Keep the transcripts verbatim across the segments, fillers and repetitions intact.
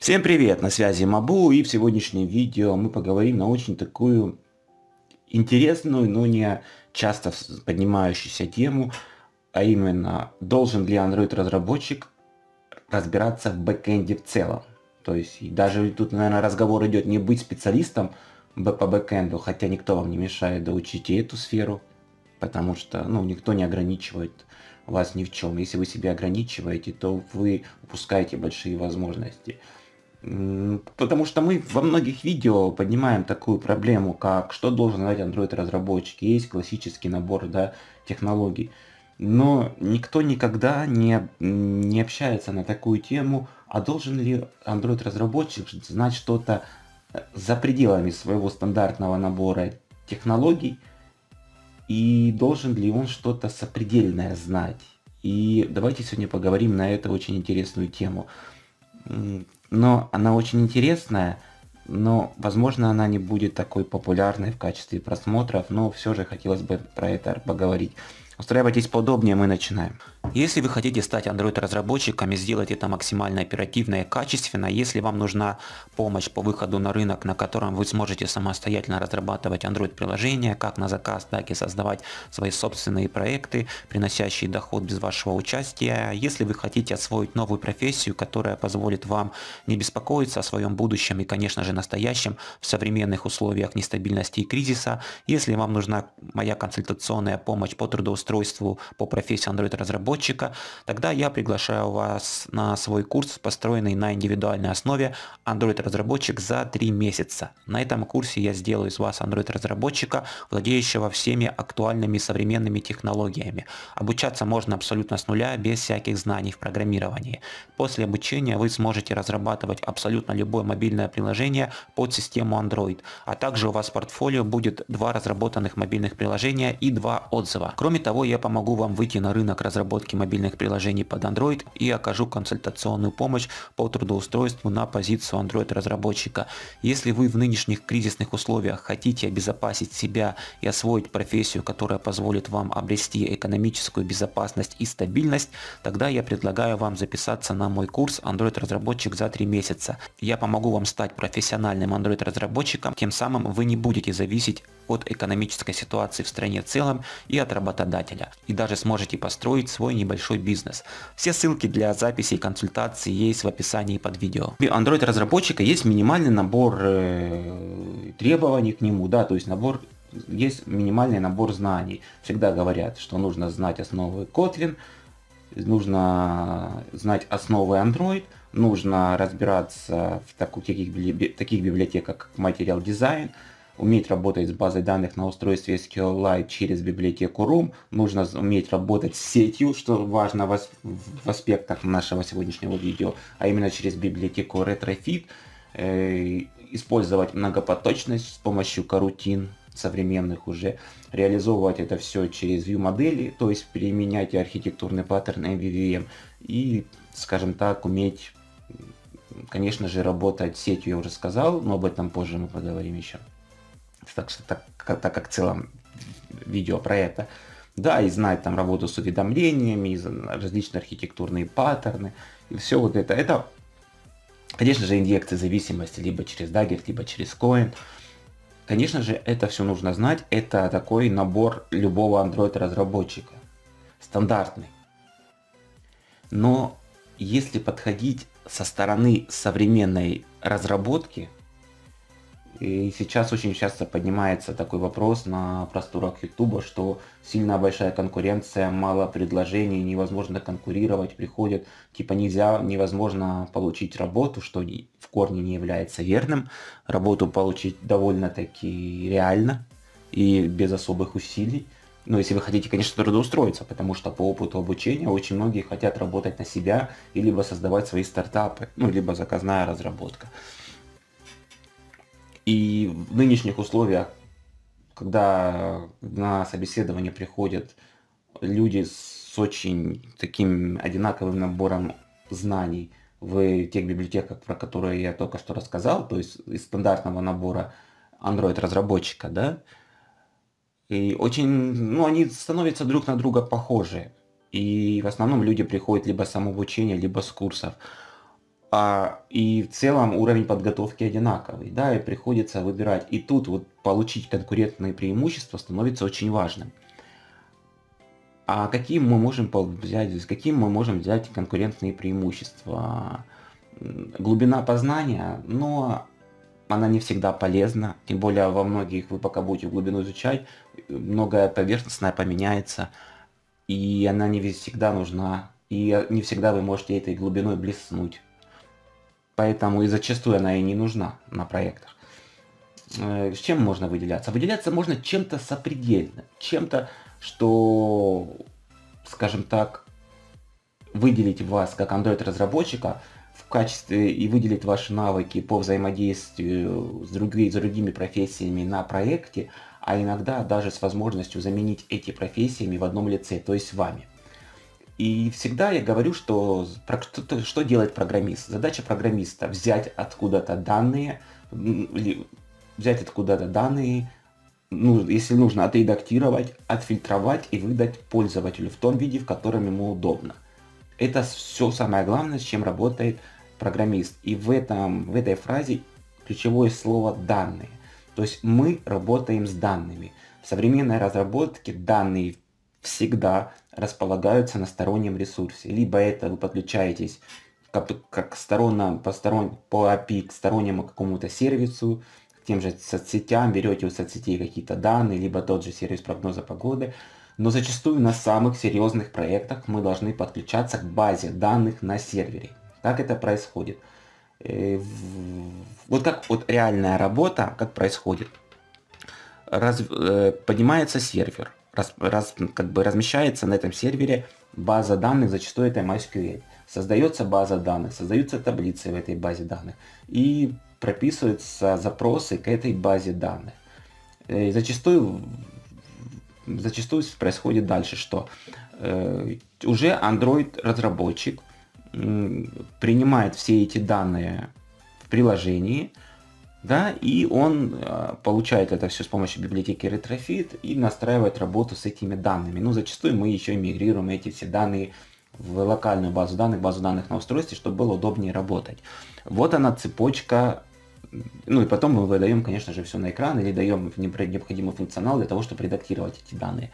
Всем привет, на связи Мабу, и в сегодняшнем видео мы поговорим на очень такую интересную, но не часто вс- поднимающуюся тему, а именно, должен ли Android-разработчик разбираться в бэкэнде в целом. То есть и даже тут, наверное, разговор идет не быть специалистом б- по бэкэнду, хотя никто вам не мешает доучить и эту сферу, потому что, ну, никто не ограничивает вас ни в чем. Если вы себя ограничиваете, то вы упускаете большие возможности. М, Потому что мы во многих видео поднимаем такую проблему, как что должен знать Android-разработчик. Есть классический набор, да, технологий. Но никто никогда не, не общается на такую тему, а должен ли Android-разработчик знать что-то э, за пределами своего стандартного набора технологий, и должен ли он что-то сопредельное знать. И давайте сегодня поговорим на эту очень интересную тему. М, Но она очень интересная, но, возможно, она не будет такой популярной в качестве просмотров, но все же хотелось бы про это поговорить. Устраивайтесь поудобнее, мы начинаем. Если вы хотите стать Android-разработчиком и сделать это максимально оперативно и качественно, если вам нужна помощь по выходу на рынок, на котором вы сможете самостоятельно разрабатывать Android-приложения, как на заказ, так и создавать свои собственные проекты, приносящие доход без вашего участия, если вы хотите освоить новую профессию, которая позволит вам не беспокоиться о своем будущем и, конечно же, настоящем в современных условиях нестабильности и кризиса, если вам нужна моя консультационная помощь по трудоустройству по профессии Android-разработчика, тогда я приглашаю вас на свой курс, построенный на индивидуальной основе Android-разработчик за три месяца. На этом курсе я сделаю из вас Android-разработчика, владеющего всеми актуальными современными технологиями. Обучаться можно абсолютно с нуля, без всяких знаний в программировании. После обучения вы сможете разрабатывать абсолютно любое мобильное приложение под систему Android, а также у вас в портфолио будет два разработанных мобильных приложения и два отзыва. Кроме того, я помогу вам выйти на рынок разработки мобильных приложений под Android и окажу консультационную помощь по трудоустройству на позицию Android-разработчика. Если вы в нынешних кризисных условиях хотите обезопасить себя и освоить профессию, которая позволит вам обрести экономическую безопасность и стабильность, тогда я предлагаю вам записаться на мой курс Android-разработчик за три месяца. Я помогу вам стать профессиональным Android-разработчиком, тем самым вы не будете зависеть от экономической ситуации в стране в целом и от работодателя, и даже сможете построить свой небольшой бизнес. Все ссылки для записи и консультаций есть в описании под видео. У Android-разработчика есть минимальный набор э, требований к нему, да, то есть набор есть минимальный набор знаний. Всегда говорят, что нужно знать основы Kotlin, нужно знать основы Android, нужно разбираться в таких, таких библиотеках, как Material Design, уметь работать с базой данных на устройстве SQLite через библиотеку рум, нужно уметь работать с сетью, что важно в, в аспектах нашего сегодняшнего видео, а именно через библиотеку Retrofit, э, использовать многопоточность с помощью карутин современных уже, реализовывать это все через view модели, то есть применять архитектурный паттерн эм ви ви эм и, скажем так, уметь, конечно же, работать с сетью, я уже сказал, но об этом позже мы поговорим еще. Так что так, так как в целом видео про это. Да, и знать там работу с уведомлениями, и различные архитектурные паттерны, и все вот это. Это, конечно же, инъекция зависимости либо через Dagger, либо через Coin. Конечно же, это все нужно знать. Это такой набор любого Android-разработчика. Стандартный. Но если подходить со стороны современной разработки, и сейчас очень часто поднимается такой вопрос на просторах Ютуба, что сильно большая конкуренция, мало предложений, невозможно конкурировать, приходят, типа нельзя, невозможно получить работу, что в корне не является верным. Работу получить довольно-таки реально и без особых усилий. Ну, если вы хотите, конечно, трудоустроиться, потому что по опыту обучения очень многие хотят работать на себя и либо создавать свои стартапы, ну, либо заказная разработка. И в нынешних условиях, когда на собеседование приходят люди с очень таким одинаковым набором знаний в тех библиотеках, про которые я только что рассказал, то есть из стандартного набора Android-разработчика, да, и очень, ну, они становятся друг на друга похожи. И в основном люди приходят либо с самообучения, либо с курсов. А, и в целом уровень подготовки одинаковый, да, и приходится выбирать. И тут вот получить конкурентные преимущества становится очень важным. А какие мы можем взять, какие мы можем взять конкурентные преимущества? Глубина познания, но она не всегда полезна, тем более во многих вы пока будете в глубину изучать, многое поверхностное поменяется, и она не всегда нужна, и не всегда вы можете этой глубиной блеснуть. Поэтому и зачастую она и не нужна на проектах. С чем можно выделяться? Выделяться можно чем-то сопредельным, чем-то, что, скажем так, выделить вас как Android-разработчика в качестве и выделить ваши навыки по взаимодействию с, другими, с другими профессиями на проекте, а иногда даже с возможностью заменить эти профессиями в одном лице, то есть вами. И всегда я говорю, что, что, что делает программист. Задача программиста взять откуда-то данные, взять откуда-то данные, ну, если нужно, отредактировать, отфильтровать и выдать пользователю в том виде, в котором ему удобно. Это все самое главное, с чем работает программист. И в, этом, в этой фразе ключевое слово «данные». То есть мы работаем с данными. В современной разработке данные всегда располагаются на стороннем ресурсе. Либо это вы подключаетесь как, как сторона, по, сторон, по эй пи ай к стороннему какому-то сервису, к тем же соцсетям, берете у соцсетей какие-то данные, либо тот же сервис прогноза погоды. Но зачастую на самых серьезных проектах мы должны подключаться к базе данных на сервере. Как это происходит? Вот как вот реальная работа, как происходит? Раз, поднимается сервер, раз, раз, как бы размещается на этом сервере база данных, зачастую это MySQL. Создается база данных, создаются таблицы в этой базе данных и прописываются запросы к этой базе данных. И зачастую Зачастую происходит дальше, что э, уже Android-разработчик э, принимает все эти данные в приложении, да, и он э, получает это все с помощью библиотеки Retrofit и настраивает работу с этими данными. Ну, зачастую мы еще мигрируем эти все данные в локальную базу данных, базу данных на устройстве, чтобы было удобнее работать. Вот она цепочка. Ну и потом мы выдаем, конечно же, все на экран или даем необходимый функционал для того, чтобы редактировать эти данные.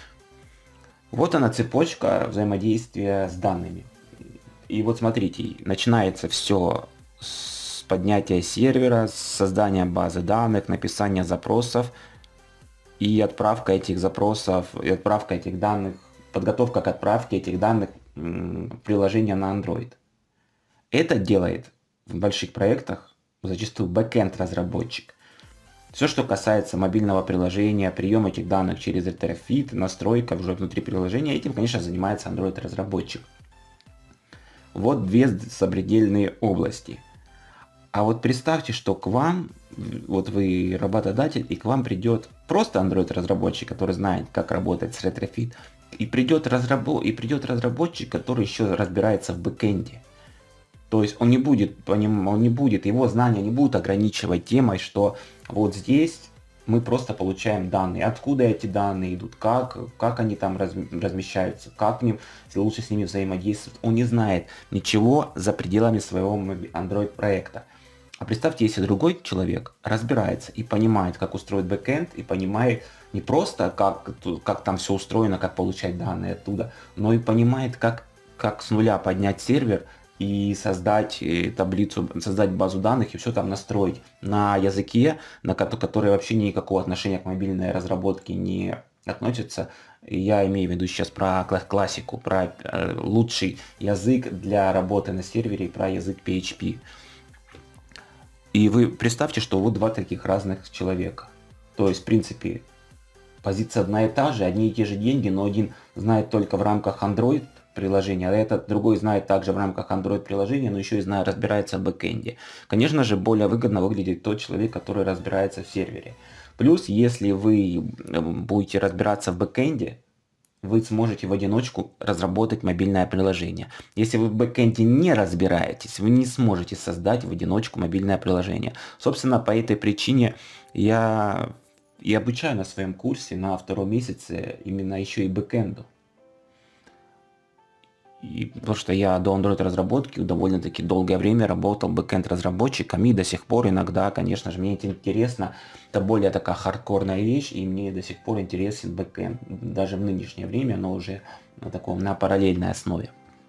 Вот она цепочка взаимодействия с данными. И вот смотрите, начинается все с поднятия сервера, с создания базы данных, написания запросов и отправка этих запросов, и отправка этих данных, подготовка к отправке этих данных в приложение на Android. Это делает в больших проектах зачастую бэкэнд разработчик. Все, что касается мобильного приложения, прием этих данных через Retrofit, настройка уже внутри приложения, этим, конечно, занимается Android разработчик. Вот две сопредельные области. А вот представьте, что к вам, вот вы работодатель, и к вам придет просто Android разработчик, который знает, как работать с Retrofit, и придет, разрабо... и придет разработчик, который еще разбирается в бэкэнде. То есть он не будет, он не будет, его знания не будут ограничивать темой, что вот здесь мы просто получаем данные. Откуда эти данные идут, как, как они там размещаются, как ним, лучше с ними взаимодействовать. Он не знает ничего за пределами своего Android проекта. А представьте, если другой человек разбирается и понимает, как устроить бэкэнд, и понимает не просто, как, как там все устроено, как получать данные оттуда, но и понимает, как, как с нуля поднять сервер, и создать таблицу, создать базу данных и все там настроить на языке, на который вообще никакого отношения к мобильной разработке не относится. Я имею в виду сейчас про классику, про лучший язык для работы на сервере, про язык пи эйч пи. И вы представьте, что вот два таких разных человека. То есть, в принципе, позиция одна и та же, одни и те же деньги, но один знает только в рамках Android приложения, а этот другой знает также в рамках Android приложения, но еще и знает, разбирается в бэкэнде. Конечно же, более выгодно выглядит тот человек, который разбирается в сервере. Плюс, если вы будете разбираться в бэкэнде, вы сможете в одиночку разработать мобильное приложение. Если вы в бэкэнде не разбираетесь, вы не сможете создать в одиночку мобильное приложение. Собственно, по этой причине я и обучаю на своем курсе на втором месяце именно еще и бэкэнду. И потому что я до Android разработки довольно-таки долгое время работал бэкэнд разработчиком, и до сих пор иногда, конечно же, мне это интересно. Это более такая хардкорная вещь, и мне до сих пор интересен бэкэнд. Даже в нынешнее время, но уже на таком, на параллельной основе.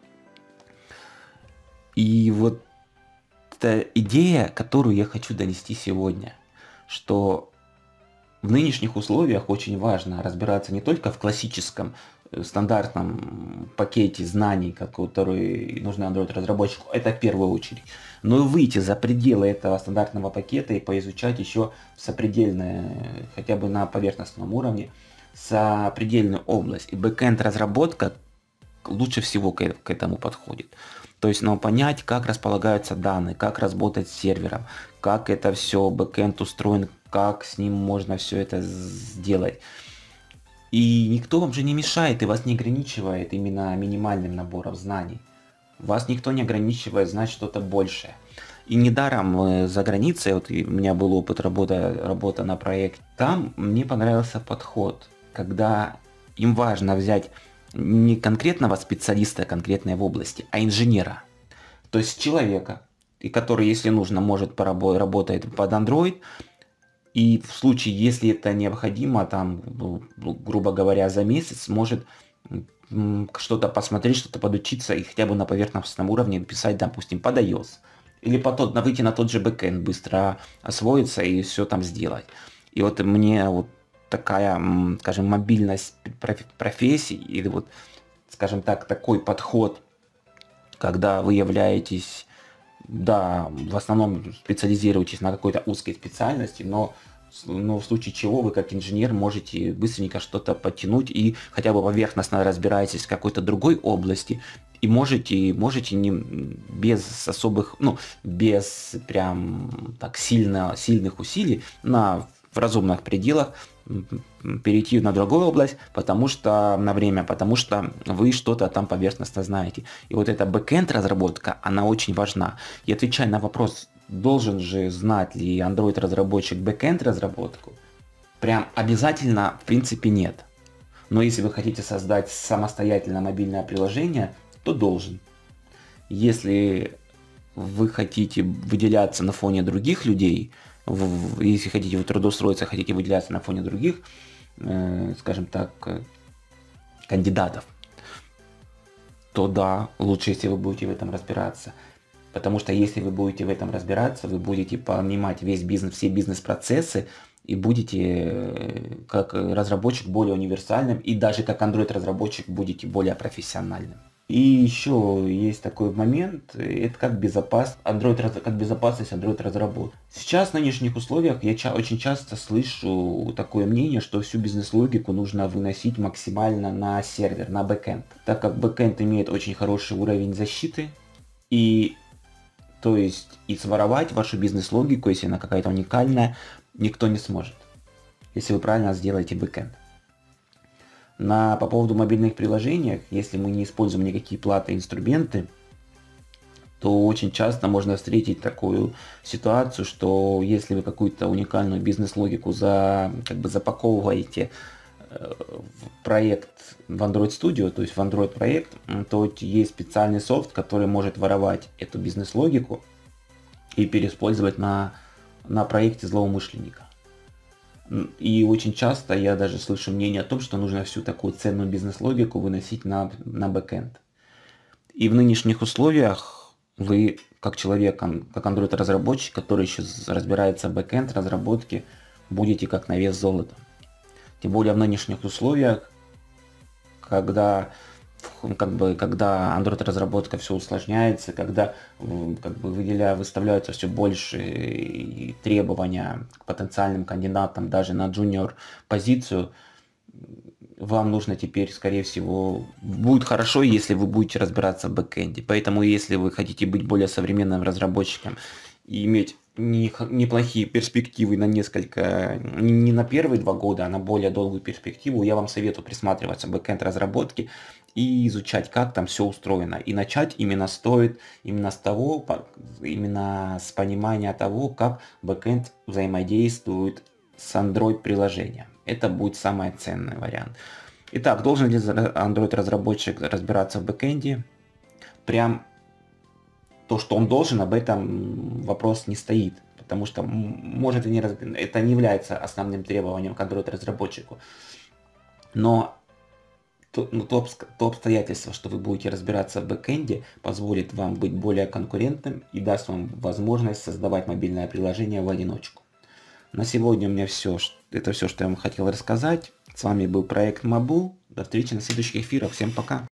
И вот эта идея, которую я хочу донести сегодня, что в нынешних условиях очень важно разбираться не только в классическом стандартном пакете знаний, который нужны Android-разработчику, это в первую очередь, но и выйти за пределы этого стандартного пакета и поизучать еще сопредельное, хотя бы на поверхностном уровне, сопредельную область. И бэкэнд разработка лучше всего к этому подходит. То есть, ну, понять, как располагаются данные, как работать с сервером, как это все, бэкэнд устроен, как с ним можно все это сделать. И никто вам же не мешает и вас не ограничивает именно минимальным набором знаний. Вас никто не ограничивает знать что-то большее. И недаром за границей, вот у меня был опыт работы, работа на проекте, там мне понравился подход, когда им важно взять не конкретного специалиста конкретной в области, а инженера. То есть человека, и который, если нужно, может поработать, работает под Android, и в случае, если это необходимо, там, ну, грубо говоря, за месяц, может что-то посмотреть, что-то подучиться и хотя бы на поверхностном уровне писать, допустим, под iOS. Или по тот, выйти на тот же бэкэнд, быстро освоиться и все там сделать. И вот мне вот такая, скажем, мобильность профессий, или вот, скажем так, такой подход, когда вы являетесь, да, в основном специализируетесь на какой-то узкой специальности, но, но в случае чего вы как инженер можете быстренько что-то подтянуть и хотя бы поверхностно разбираетесь в какой-то другой области, и можете, можете не, без особых, ну, без прям так сильно, сильных усилий на в разумных пределах перейти на другую область, потому что на время, потому что вы что-то там поверхностно знаете. И вот эта бэкэнд разработка, она очень важна. И отвечая на вопрос, должен же знать ли Android разработчик бэкэнд разработку, прям обязательно в принципе нет. Но если вы хотите создать самостоятельно мобильное приложение, то должен. Если вы хотите выделяться на фоне других людей, если хотите вы трудоустроиться, хотите выделяться на фоне других, э, скажем так, кандидатов, то да, лучше, если вы будете в этом разбираться. Потому что если вы будете в этом разбираться, вы будете понимать весь бизнес, все бизнес-процессы, и будете как разработчик более универсальным, и даже как Android-разработчик будете более профессиональным. И еще есть такой момент, это как безопасность, Android, как безопасность Android разработки. Сейчас в нынешних условиях я ча очень часто слышу такое мнение, что всю бизнес-логику нужно выносить максимально на сервер, на бэкэнд. Так как бэкэнд имеет очень хороший уровень защиты, и то есть и своровать вашу бизнес-логику, если она какая-то уникальная, никто не сможет, если вы правильно сделаете бэкэнд. На, по поводу мобильных приложений, если мы не используем никакие платные инструменты, то очень часто можно встретить такую ситуацию, что если вы какую-то уникальную бизнес-логику за, как бы запаковываете в проект в Android Studio, то есть в Android проект, то есть специальный софт, который может воровать эту бизнес-логику и переиспользовать на, на проекте злоумышленника. И очень часто я даже слышу мнение о том, что нужно всю такую ценную бизнес-логику выносить на, на бэкэнд. И в нынешних условиях вы, как человек, как Android-разработчик, который еще разбирается в бэкэнд разработке, будете как на вес золота. Тем более в нынешних условиях, когда, как бы, когда Android-разработка все усложняется, когда как бы, выделя, выставляются все больше требования к потенциальным кандидатам даже на junior позицию, вам нужно теперь, скорее всего, будет хорошо, если вы будете разбираться в бэкэнде. Поэтому, если вы хотите быть более современным разработчиком и иметь неплохие перспективы на несколько, не на первые два года, а на более долгую перспективу, я вам советую присматриваться к бэкэнд разработке и изучать, как там все устроено. И начать именно стоит именно с того, именно с понимания того, как бэкэнд взаимодействует с Android приложением. Это будет самый ценный вариант. Итак, должен ли Android разработчик разбираться в бэкэнде? прям то, что он должен, об этом вопрос не стоит. Потому что может и не раз... это не является основным требованием к Android-разработчику. Но то, ну, то, то обстоятельство, что вы будете разбираться в бэкэнде, позволит вам быть более конкурентным и даст вам возможность создавать мобильное приложение в одиночку. На сегодня у меня все. Это все, что я вам хотел рассказать. С вами был проект Мабу. До встречи на следующих эфирах. Всем пока.